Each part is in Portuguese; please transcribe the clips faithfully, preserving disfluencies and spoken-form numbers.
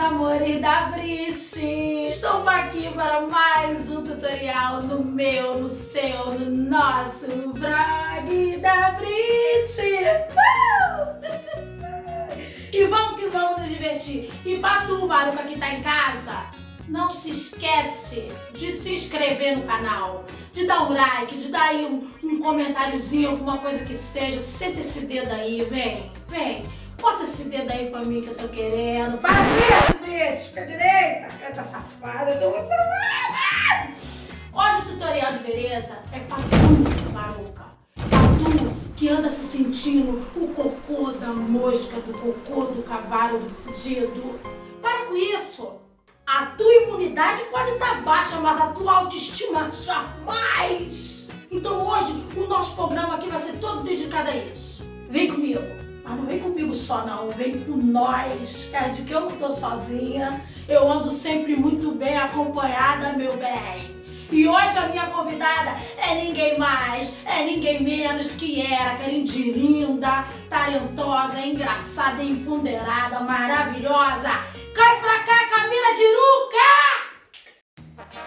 amores da Brit! Estou aqui para mais um tutorial no meu, no seu, no nosso blog da Brit! E vamos que vamos nos divertir! E pra tu, maluca que tá em casa, não se esquece de se inscrever no canal, de dar um like, de dar aí um, um comentáriozinho, alguma coisa que seja. Senta esse dedo aí, vem, vem. Bota esse dedo aí pra mim que eu tô querendo. Para isso, bicho. Fica direita. Tá safada, eu tô muito safada. Hoje o tutorial de beleza é pra tu, maluca. Pra tu que anda se sentindo o cocô da mosca, do cocô do cavalo, do fudido. Para com isso. A tua imunidade pode estar baixa, mas a tua autoestima jamais. Então hoje o nosso programa aqui vai ser todo dedicado a isso. Vem comigo. Mas não vem comigo só não, vem com nós, cara, de que eu não tô sozinha, eu ando sempre muito bem acompanhada, meu bem. E hoje a minha convidada é ninguém mais, é ninguém menos que era, aquela de linda, talentosa, engraçada, empoderada, maravilhosa. Cai pra cá, Camila Diruca!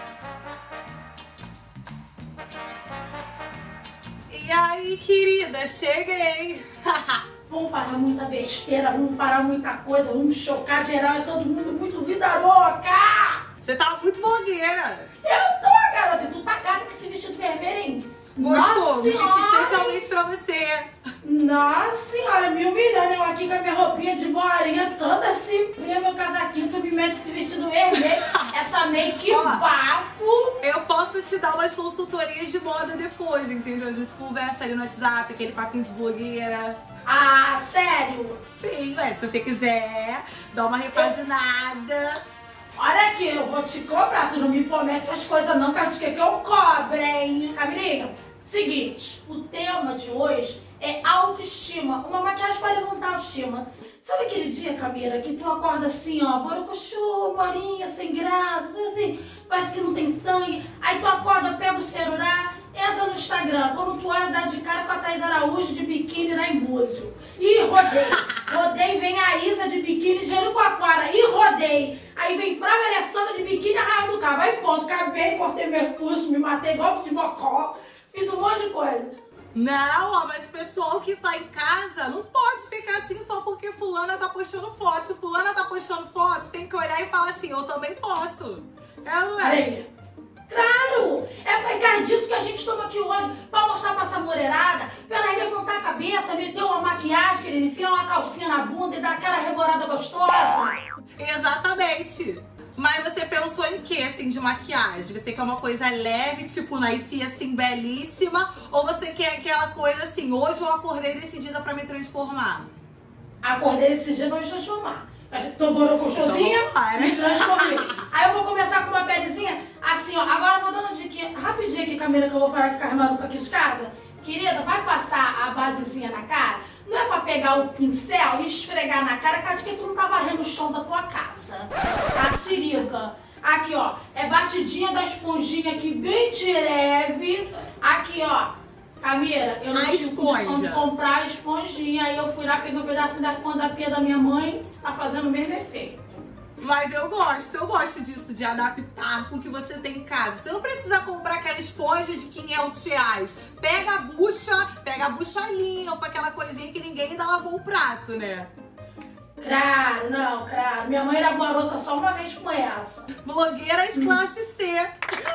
E aí, querida, cheguei! Vamos falar muita besteira, vamos falar muita coisa, vamos chocar geral, é todo mundo muito vida louca! Você tá muito blogueira! Eu tô, garota, e tu tá gata com esse vestido vermelho, hein? Gostou? Me vesti Senhora. especialmente pra você! Nossa senhora, me humilhando, eu aqui com a minha roupinha de bolinha toda simplinha, meu casaquinho, tu me mete esse vestido vermelho, essa make Ó, bafo. Eu posso te dar umas consultorias de moda depois, entendeu? A gente conversa ali no WhatsApp, aquele papinho de blogueira. Ah, sério? Sim, ué, se você quiser, dá uma repaginada. Olha aqui, eu vou te cobrar, tu não me promete as coisas não, que acho que eu cobro, hein, Camilinha? Seguinte, o tema de hoje é autoestima, uma maquiagem para levantar a autoestima. Sabe aquele dia, Camila, que tu acorda assim, ó, borocochô, morinha, sem graça, assim, parece que não tem sangue, aí tu acorda, pega o celular, entra no Instagram, quando tu olha, dá de cara com a Thaís Araújo de biquíni lá em Búzio. Ih, rodei. Rodei, vem a Isa de biquíni, Jericoacoara. Ih, rodei. Aí vem Flávia Alessandra de biquíni, Arraial do Cabo. Aí ponto, acabei, cortei meu pulso, me matei igual de bocó. Fiz um monte de coisa. Não, ó, mas o pessoal que tá em casa não pode ficar assim só porque fulana tá postando foto. Se fulana tá postando foto, tem que olhar e falar assim, eu também posso. É, não é? Aí. Claro! É por causa disso que a gente toma aqui hoje, pra mostrar pra essa mulherada, pra ela levantar a cabeça, meter uma maquiagem, querida, enfiar uma calcinha na bunda e dar aquela rebolada gostosa. Exatamente! Mas você pensou em que, assim, de maquiagem? Você quer uma coisa leve, tipo, nasci assim, belíssima? Ou você quer aquela coisa assim, hoje eu acordei decidida pra me transformar? Acordei esse dia pra me transformar. Tô borocochosinha, Então, me transformei. Aí eu vou começar com uma pelezinha assim, ó. Agora eu vou dando uma dica rapidinho aqui, Camila, que eu vou falar aqui com as malucas aqui de casa. Querida, vai passar a basezinha na cara. Não é pra pegar o pincel e esfregar na cara, cara, de que tu não tá varrendo o chão da tua casa. Tá, se liga. Aqui, ó. É batidinha da esponjinha aqui, bem de leve. Aqui, ó. Camila, eu não a tive condição esponja. de comprar a esponjinha. Aí eu fui lá, peguei um pedacinho da pão da pia da minha mãe. Tá fazendo o mesmo efeito. Mas eu gosto, eu gosto disso, de adaptar com o que você tem em casa. Você não precisa comprar aquela esponja de quinhentos reais. Pega a bucha, pega a bucha limpa, aquela coisinha que ninguém ainda lavou o prato, né? Claro, não, claro. Minha mãe lavou a louça só uma vez com essa. Blogueiras classe C.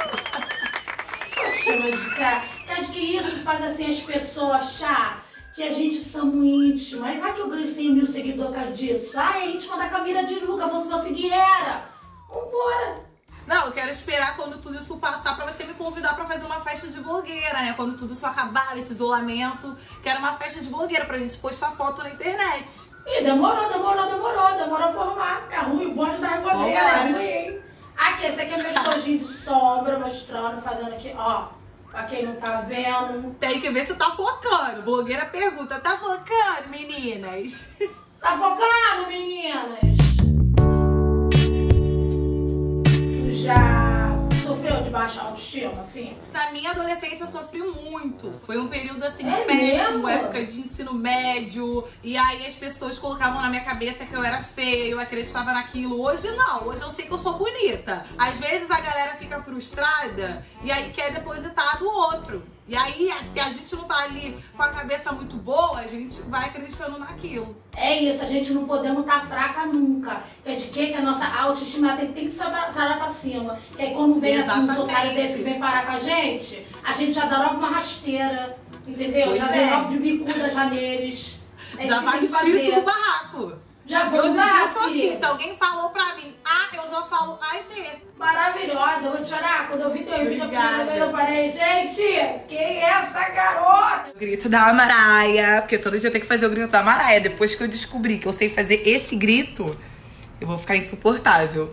Poxa, mas, cara, acho que isso faz assim as pessoas achar que a gente somos íntima. Aí vai que eu ganho cem mil seguidores por causa disso. Ai, é íntima da Camila Diruca, vou, vou seguir ela. Vambora. Não, eu quero esperar quando tudo isso passar pra você me convidar pra fazer uma festa de blogueira, né? Quando tudo isso acabar, esse isolamento. Quero uma festa de blogueira pra gente postar foto na internet. Ih, demorou, demorou, demorou. Demorou a formar. É ruim, o bonde da reboleira. É ruim, hein? Aqui, esse aqui é meu estojinho de sombra, mostrando, fazendo aqui, ó. Pra quem não tá vendo. Tem que ver se tá focando. Blogueira pergunta, tá focando, meninas? Tá focando, meninas? Tu já sofreu de baixa autoestima, assim? Na minha adolescência eu sofri muito. Foi um período assim, É péssimo, mesmo? época de ensino médio. E aí as pessoas colocavam na minha cabeça que eu era feia, eu acreditava naquilo. Hoje não, hoje eu sei que eu sou bonita. Às vezes a galera fica frustrada e aí quer depositar do outro. E aí, se a gente não tá ali com a cabeça muito boa, a gente vai acreditando naquilo. É isso, a gente não podemos estar fraca nunca. É de que que a nossa autoestima tem, tem que estar pra cima. E aí quando vem assim, um otário desse que vem parar com a gente, a gente já dá logo uma rasteira, entendeu? Pois já é. vem logo de bicuda já neles. É Já isso que vai tem no que espírito fazer. do barraco. Já vou Hoje em dia usar, eu sou assim, filha. se alguém falou pra mim A, eu já falo A e B. Maravilhosa, eu vou te chorar. Quando eu vi teu vídeo, Obrigada. eu falei, gente, quem é essa garota? O grito da Maraia, porque todo dia tem que fazer o grito da Maraia. Depois que eu descobri que eu sei fazer esse grito, eu vou ficar insuportável.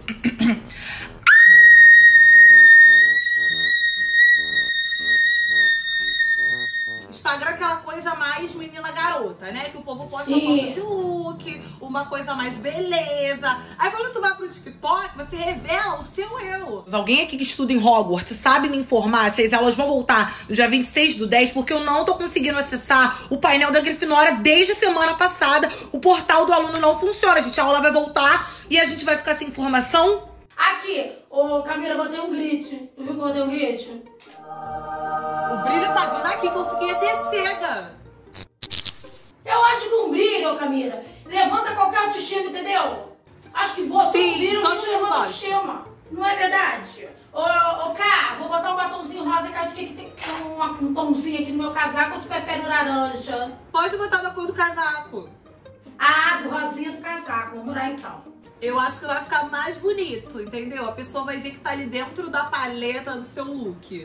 Instagram é aquela coisa mais menina garota, né? Que o povo posta Sim. foto de look, uma coisa mais beleza. Aí quando tu vai pro TikTok, você revela o seu eu. Alguém aqui que estuda em Hogwarts sabe me informar se as aulas vão voltar no dia vinte e seis do dez, porque eu não tô conseguindo acessar o painel da Grifinória desde a semana passada. O portal do aluno não funciona, gente. A aula vai voltar e a gente vai ficar sem informação. Aqui, ô Camila, eu botei um grit. Tu viu que eu botei um grit? O brilho tá vindo aqui que eu fiquei até cega. Eu acho que um brilho, ô Camila, levanta qualquer autoestima, entendeu? Acho que botou Sim, um brilho todo que te mundo levanta gosta. autoestima. Não é verdade? Ô, ô Cá, vou botar um batomzinho rosa, que acho que tem um, um tomzinho aqui no meu casaco, ou tu prefere o laranja? Pode botar da cor do casaco. Ah, do rosinha do casaco. Vamos morar então. Eu acho que vai ficar mais bonito, entendeu? A pessoa vai ver que tá ali dentro da paleta do seu look.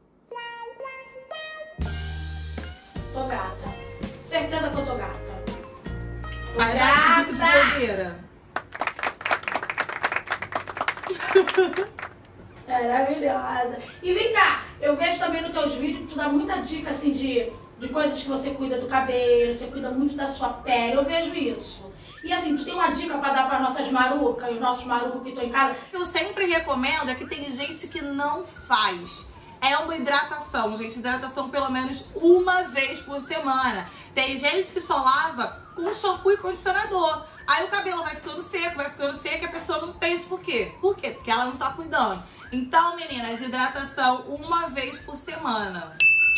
Tô gata. Certeza que eu tô gata. Tô Vai dar esse bico de gata. blogueira. Maravilhosa. E vem cá, eu vejo também nos teus vídeos que tu dá muita dica assim de, de coisas que você cuida do cabelo, você cuida muito da sua pele. Eu vejo isso. E assim, tu tem uma dica pra dar para nossas marucas, os nossos marucos que estão em casa? Eu sempre recomendo é que tem gente que não faz. É uma hidratação, gente. Hidratação pelo menos uma vez por semana. Tem gente que só lava com shampoo e condicionador. Aí o cabelo vai ficando seco, vai ficando seco e a pessoa não tem isso por quê? Por quê? Porque ela não tá cuidando. Então, meninas, hidratação uma vez por semana.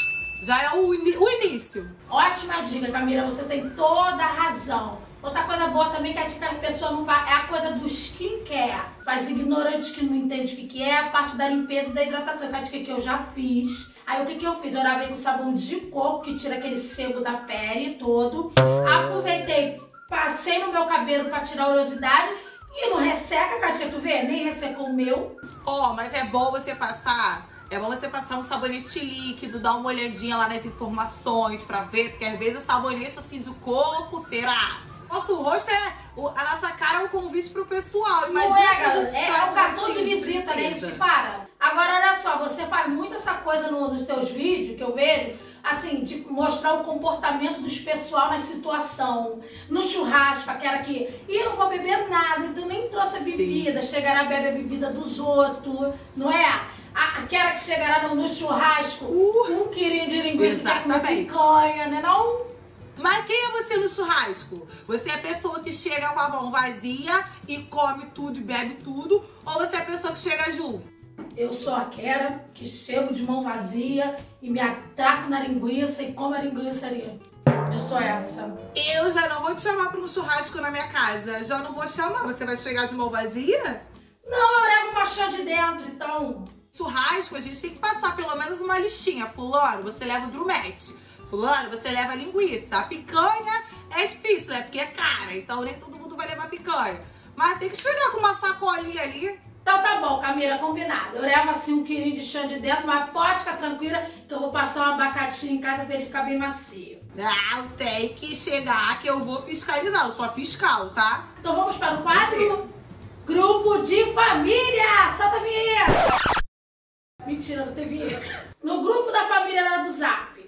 Já é o, o início. Ótima dica, Camila, você tem toda a razão. Outra coisa boa também que a dica que a pessoa não faz é a coisa do skincare. Faz ignorantes que não entendem o que, que é a parte da limpeza e da hidratação, que é a dica que eu já fiz. Aí o que, que eu fiz? Eu lavei com sabão de coco, que tira aquele sebo da pele todo. Aproveitei, passei no meu cabelo pra tirar a oleosidade e não resseca, Cátia, tu vê? Nem ressecou o meu. Ó, oh, mas é bom você passar... É bom você passar um sabonete líquido, dar uma olhadinha lá nas informações pra ver, porque às vezes o sabonete assim de coco, será? Nosso rosto é... O, a nossa cara é um convite pro pessoal. Imagina não é, que a gente é, está é o com cartão de gostinho visita, né? Isso princesa. que para. Agora, olha só, você faz muito essa coisa no, nos seus vídeos, que eu vejo, assim, de mostrar o comportamento dos pessoal na situação. No churrasco, aquela que, ih, não vou beber nada, então nem trouxe a bebida. Sim. Chegará a beber a bebida dos outros, não é? A, aquela que chegará no, no churrasco, uh, um quilinho de linguiça, quer comer picanha, né não? Mas quem é você no churrasco? Você é a pessoa que chega com a mão vazia e come tudo e bebe tudo? Ou você é a pessoa que chega junto? Eu sou aquela que chego de mão vazia e me atraco na linguiça e como a linguiça ali. Eu sou essa. Eu já não vou te chamar para um churrasco na minha casa. Já não vou chamar. Você vai chegar de mão vazia? Não, eu levo uma chã de dentro, então... Churrasco, a gente tem que passar pelo menos uma listinha. Fulano, você leva o drumete. Fulano, você leva a linguiça. A picanha é difícil, né? Porque é cara, então nem todo mundo vai levar picanha. Mas tem que chegar com uma sacolinha ali. Então tá bom, Camila, combinado. Eu levo assim um quilinho de chã de dentro, mas pode ficar tranquila que eu vou passar um abacaxi em casa pra ele ficar bem macio. Não, tem que chegar que eu vou fiscalizar. Eu sou a fiscal, tá? Então vamos para o quadro Grupo de Família. Solta a vinheta. Mentira, não tem vinheta. No grupo da família lá do Zap,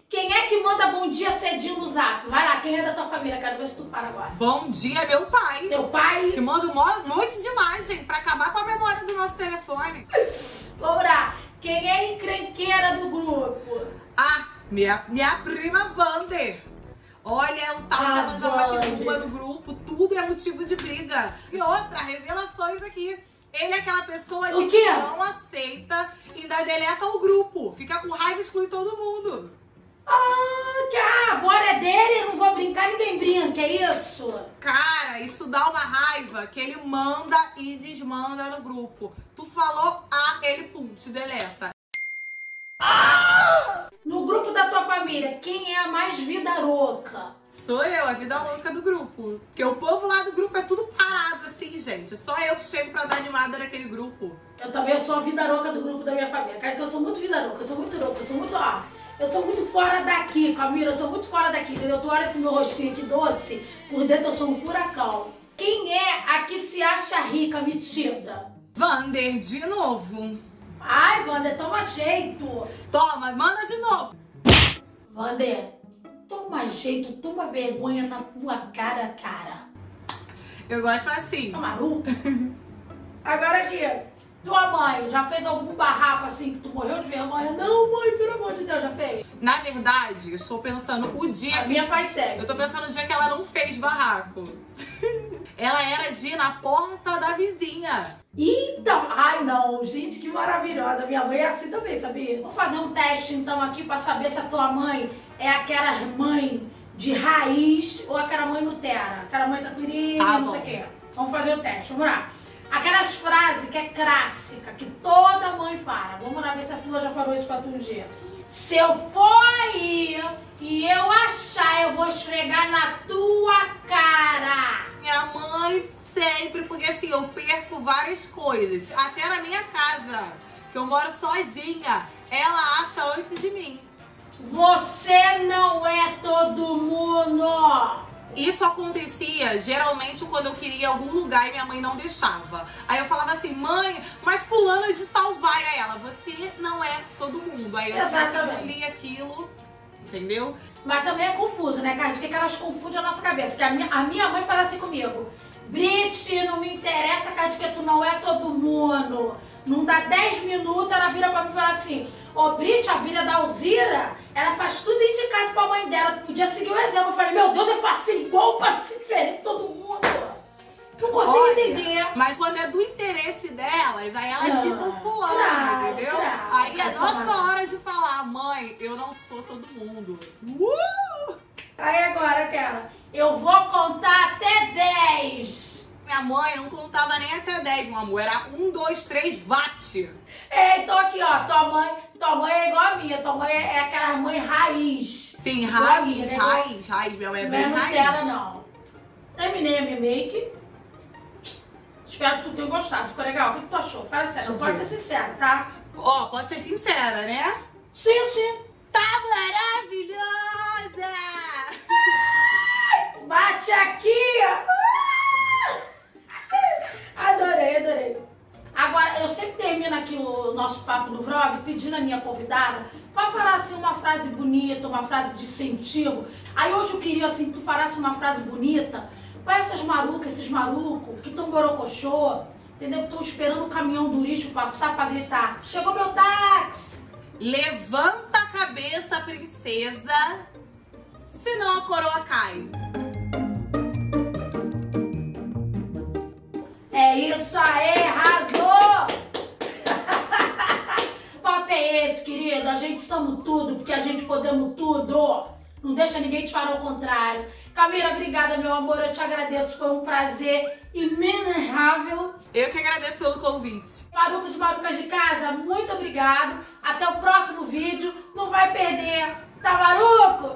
Quem é que manda bom dia cedinho no zap? Vai lá, quem é da tua família? Quero ver se tu fala agora. Bom dia, meu pai. Teu pai? Que manda um monte de imagem pra acabar com a memória do nosso telefone. Vamos lá. Quem é a encrenqueira do grupo? Ah, minha, minha prima Wander. Olha, o tal de arranjar uma piruma no grupo, tudo é motivo de briga. E outra, revelações aqui. Ele é aquela pessoa O que quê? não aceita e ainda deleta o grupo. Fica com raiva e exclui todo mundo. Ah, que ah, agora é dele, não vou brincar, ninguém brinca, é isso? Cara, isso dá uma raiva que ele manda e desmanda no grupo. Tu falou A, ele pum, te deleta. No grupo da tua família, quem é a mais vida louca? Sou eu, a vida louca do grupo. Porque o povo lá do grupo é tudo parado assim, gente. Só eu que chego pra dar animada naquele grupo. Eu também sou a vida louca do grupo da minha família. Cara, que eu sou muito vida louca, eu sou muito louca, eu sou muito, ó, eu sou muito fora daqui, Camila, eu sou muito fora daqui, entendeu? Tu olha esse meu rostinho aqui doce, por dentro eu sou um furacão. Quem é a que se acha rica, metida? Vander, de novo. Ai, Wander, toma jeito. Toma, manda de novo. Wander, toma jeito, toma vergonha na tua cara, cara. Eu gosto assim. Tá maluco? Agora aqui, tua mãe já fez algum barraco assim que tu morreu de vergonha? Não, mãe, pelo amor de Deus, já fez? Na verdade, eu estou pensando o dia A que... minha faz sério. Eu tô pensando no dia que ela não fez barraco. Ela era de ir na porta da vizinha. Eita! Ai, não, gente, que maravilhosa. Minha mãe é assim também, sabia? Vamos fazer um teste então aqui pra saber se a tua mãe é aquela mãe de raiz ou aquela mãe Nutella. Aquela mãe tranquilinha, Tá não bom. sei o quê. Vamos fazer o teste, vamos lá. Aquelas frases que é clássica, que toda mãe fala. Vamos lá ver se a tua já falou isso pra tu um dia. Se eu for aí e eu achar, eu vou esfregar na tua cara. Minha mãe sempre, porque assim, eu perco várias coisas. Até na minha casa, que eu moro sozinha, ela acha antes de mim. Você não é todo mundo. Isso acontecia geralmente quando eu queria ir a algum lugar e minha mãe não deixava. Aí eu falava assim, mãe, mas fulana de tal vai. Aí ela, você não é todo mundo. Aí eu tinha que engolir aquilo, entendeu? Mas também é confuso, né, cara? Por que que elas confundem a nossa cabeça? Que a minha, a minha mãe fala assim comigo. Brit, não me interessa, cara, de que tu não é todo mundo. Não dá dez minutos, ela vira pra mim e fala assim, ô, Brit, a filha da Alzira, ela faz tudo dentro de casa pra mãe dela. Tu podia seguir o exemplo. Eu falei, meu Deus, eu passei igual pra ser diferente de todo mundo. Não consigo Olha, entender. Mas quando é do interesse delas, aí elas Não, ficam pulando, claro, entendeu? claro, aí é claro, nossa claro. hora de falar, mãe, eu não sou todo mundo. Uh! Aí agora, aquela, eu vou contar até dez. Minha mãe não contava nem até dez, meu amor. Era um, dois, três, bate. É, então aqui, ó, tua mãe, tua mãe é igual a minha. Tua mãe é, é aquela mãe raiz. Sim, Igual a raiz, minha, né? raiz, raiz. Minha mãe é Não bem é raiz. Nutella, não. Terminei a minha make. Espero que tu tenha gostado. Ficou legal? O que tu achou? Fala sério, Deixa eu pode ver. ser sincera, tá? Ó, pode ser sincera, né? Sim, sim. Tá maravilhosa! Bate aqui! Adorei, adorei. Agora, eu sempre termino aqui o nosso papo do vlog pedindo a minha convidada pra falar assim uma frase bonita, uma frase de incentivo. Aí hoje eu queria assim que tu falasse uma frase bonita pra essas malucas, esses malucos que estão borocochô, entendeu? Que estão esperando o caminhão do lixo passar pra gritar, chegou meu táxi! Levanta a cabeça, princesa, senão a coroa cai. É isso aí, arrasou! Papo é esse, querido? A gente somos tudo, porque a gente podemos tudo. Não deixa ninguém te falar o contrário. Camila, obrigada, meu amor. Eu te agradeço. Foi um prazer imensurável. Eu que agradeço pelo convite. Marucos e marucas de casa, muito obrigado. Até o próximo vídeo. Não vai perder. Tá maluco?